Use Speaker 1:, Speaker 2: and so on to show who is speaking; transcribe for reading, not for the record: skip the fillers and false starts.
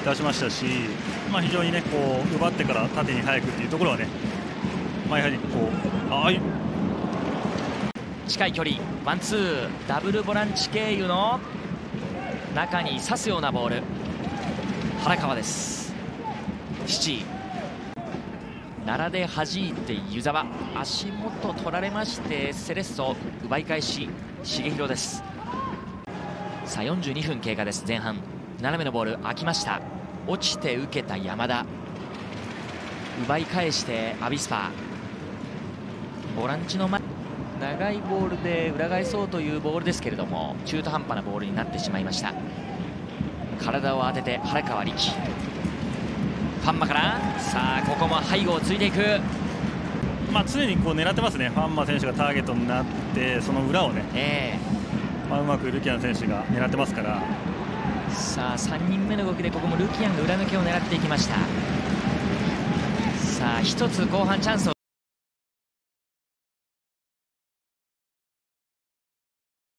Speaker 1: 出しましたし、非常にねこう奪ってから縦に速くっていうところはね、やはりこう
Speaker 2: 近い距離ワンツーダブルボランチ経由の中に刺すようなボール、原川です。7奈良で弾いて湯沢、足元取られましてセレッソ奪い返し重弘です。さあ42分経過です。前半斜めのボール空きました。落ちて受けた山田、奪い返してアビスパ、ボランチの前、長いボールで裏返そうというボールですけれども中途半端なボールになってしまいました。体を当てて原川力、ファンマから、さあここも背後をついていく。
Speaker 1: 常にこう狙ってますね。ファンマ選手がターゲットになってその裏をね、うまくルキアン選手が狙ってますから。
Speaker 2: さあ3人目の動きでここもルキアンが裏抜けを狙っていきました。さあ一つ後半チャンスを